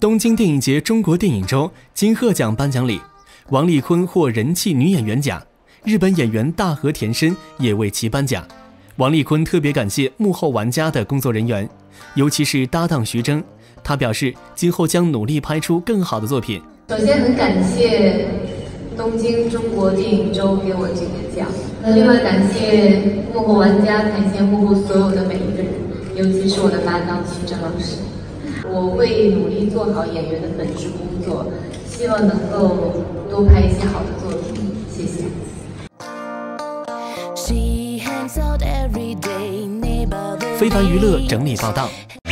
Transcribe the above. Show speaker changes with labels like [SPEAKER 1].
[SPEAKER 1] 东京电影节中国电影周金鹤奖颁奖礼，王丽坤获人气女演员奖，日本演员大和田伸也为其颁奖。王丽坤特别感谢幕后玩家的工作人员，尤其是搭档徐峥，他表示今后将努力拍出更好的作品。
[SPEAKER 2] 首先很感谢东京中国电影周给我这个奖，另外感谢幕后玩家，感谢幕后所有的每一个人，尤其是我的搭档徐峥老师。我会努力做好演员的本职工作，希望能够多拍一些好的作品。谢谢。
[SPEAKER 1] 非凡娱乐整理报道。